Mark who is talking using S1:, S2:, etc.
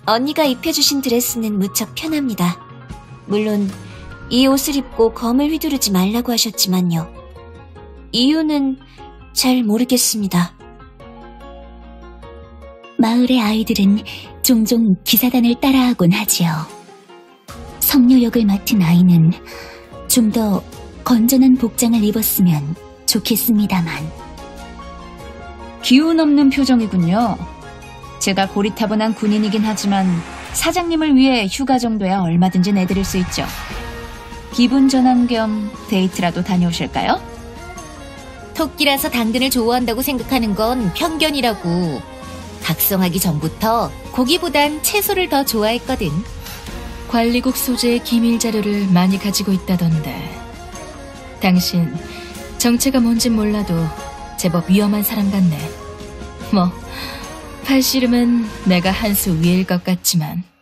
S1: 언니가 입혀주신 드레스는 무척 편합니다. 물론 이 옷을 입고 검을 휘두르지 말라고 하셨지만요. 이유는 잘 모르겠습니다.
S2: 마을의 아이들은 종종 기사단을 따라하곤 하지요. 성녀 역을 맡은 아이는 좀 더 건전한 복장을 입었으면 좋겠습니다만.
S3: 기운 없는 표정이군요. 제가 고리타분한 군인이긴 하지만 사장님을 위해 휴가 정도야 얼마든지 내드릴 수 있죠. 기분 전환 겸 데이트라도 다녀오실까요?
S1: 토끼라서 당근을 좋아한다고 생각하는 건 편견이라고. 각성하기 전부터 고기보단 채소를 더 좋아했거든.
S4: 관리국 소재의 기밀 자료를 많이 가지고 있다던데. 당신 정체가 뭔진 몰라도 제법 위험한 사람 같네. 뭐 팔씨름은 내가 한 수 위일 것 같지만.